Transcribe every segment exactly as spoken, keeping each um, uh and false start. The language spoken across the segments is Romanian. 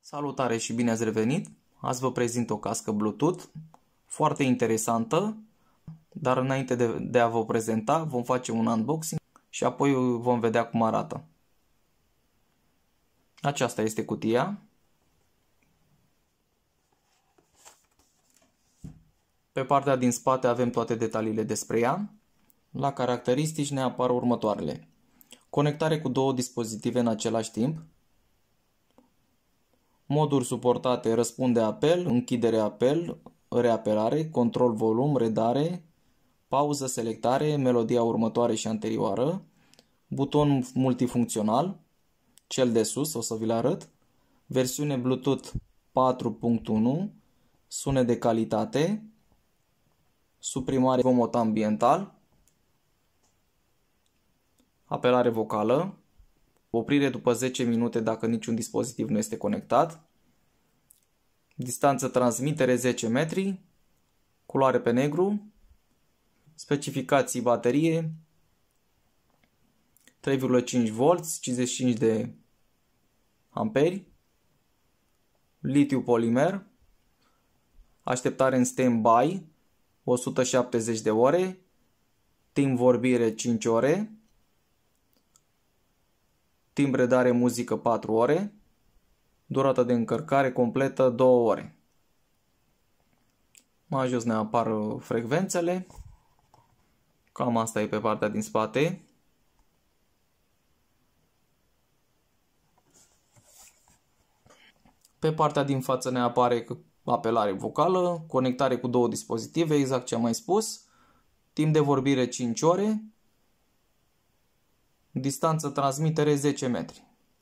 Salutare și bine ați revenit! Azi vă prezint o cască Bluetooth foarte interesantă, dar înainte de, de a vă prezenta vom face un unboxing și apoi vom vedea cum arată. Aceasta este cutia. Pe partea din spate avem toate detaliile despre ea. La caracteristici ne apar următoarele: conectare cu două dispozitive în același timp, moduri suportate: răspunde apel, închidere apel, reapelare, control volum, redare, pauză, selectare, melodia următoare și anterioară, buton multifuncțional, cel de sus, o să vi-l arăt, versiune Bluetooth patru punct unu, sunet de calitate, suprimare zgomot ambiental, apelare vocală, oprire după zece minute dacă niciun dispozitiv nu este conectat, distanță transmitere zece metri, culoare pe negru, specificații baterie trei virgulă cinci volți, cincizeci și cinci de amperi, litiu polimer, așteptare în stand-by o sută șaptezeci de ore, timp vorbire cinci ore, timp redare muzică patru ore, durata de încărcare completă două ore. Mai jos ne apar frecvențele. Cam asta e pe partea din spate. Pe partea din față ne apare apelare vocală, conectare cu două dispozitive, exact ce am mai spus, timp de vorbire cinci ore, distanță transmitere zece metri.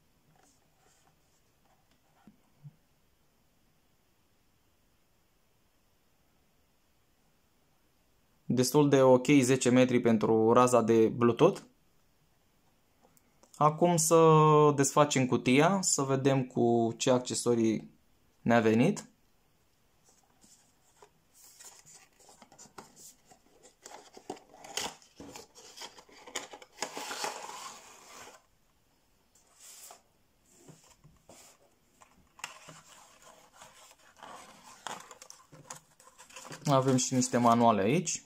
Destul de ok zece metri pentru raza de Bluetooth. Acum să desfacem cutia, să vedem cu ce accesorii ne-a venit. Avem și niște manuale aici.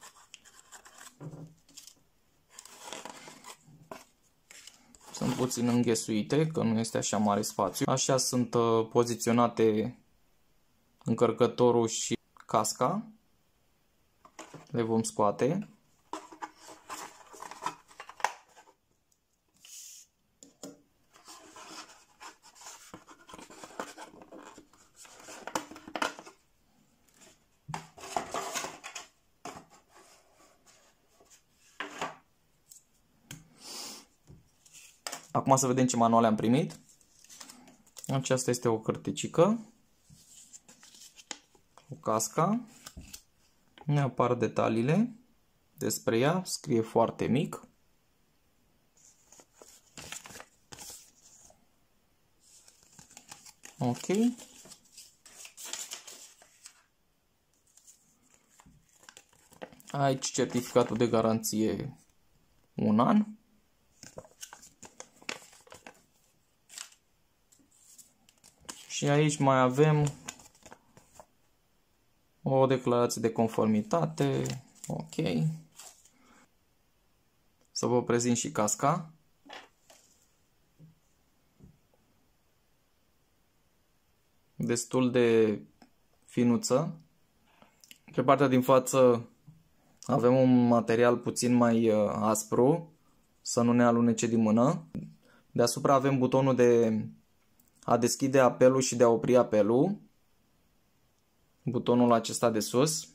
Sunt puțin înghesuite, că nu este așa mare spațiu. Așa sunt uh, poziționate încărcătorul și casca. Le vom scoate. Acum să vedem ce manuale am primit. Aceasta este o cărticică, o casca. Ne apar detaliile despre ea, scrie foarte mic. Ok. Aici certificatul de garanție un an. Și aici mai avem o declarație de conformitate. Ok. Să vă prezint și casca. Destul de finuță. Pe partea din față avem un material puțin mai aspru, să nu ne alunece din mână. Deasupra avem butonul de a deschide apelul și de a opri apelul. Butonul acesta de sus.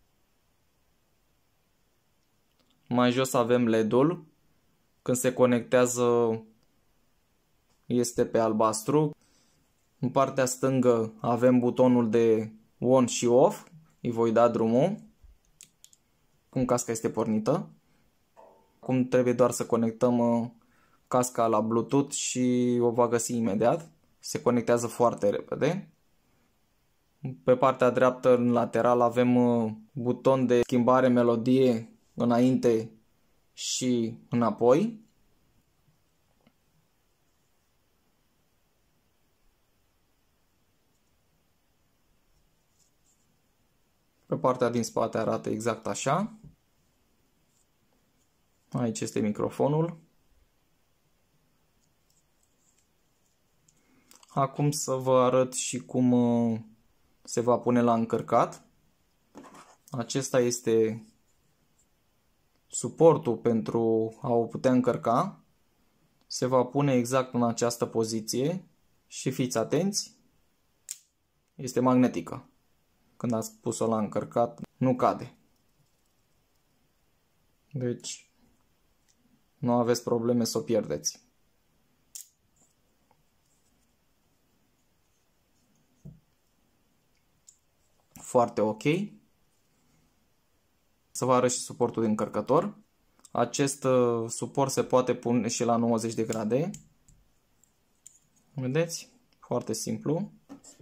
Mai jos avem L E D-ul. Când se conectează este pe albastru. În partea stângă avem butonul de on și off. Îi voi da drumul. Cum casca este pornită. Acum trebuie doar să conectăm casca la Bluetooth și o va găsi imediat. Se conectează foarte repede. Pe partea dreaptă, în lateral, avem buton de schimbare melodie înainte și înapoi. Pe partea din spate arată exact așa. Aici este microfonul. Acum să vă arăt și cum se va pune la încărcat. Acesta este suportul pentru a o putea încărca. Se va pune exact în această poziție și fiți atenți, este magnetică. Când ați pus-o la încărcat, nu cade. Deci nu aveți probleme să o pierdeți. Foarte ok. Să vă arăt și suportul de încărcător. Acest suport se poate pune și la nouăzeci de grade. Vedeți? Foarte simplu.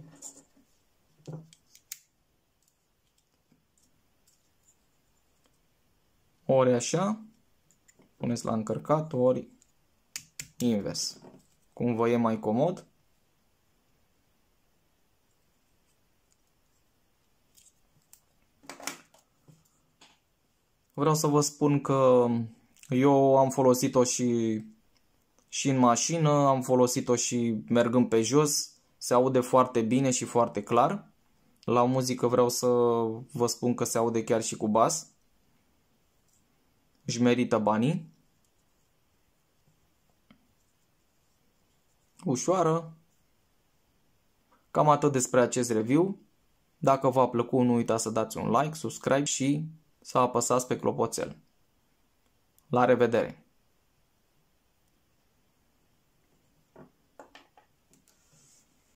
Ori așa, puneți la încărcat, ori invers. Cum vă e mai comod. Vreau să vă spun că eu am folosit-o și, și în mașină, am folosit-o și mergând pe jos. Se aude foarte bine și foarte clar. La muzică vreau să vă spun că se aude chiar și cu bas. Își merită banii. Ușoară. Cam atât despre acest review. Dacă v-a plăcut, nu uitați să dați un like, subscribe și să apăsați pe clopoțel. La revedere!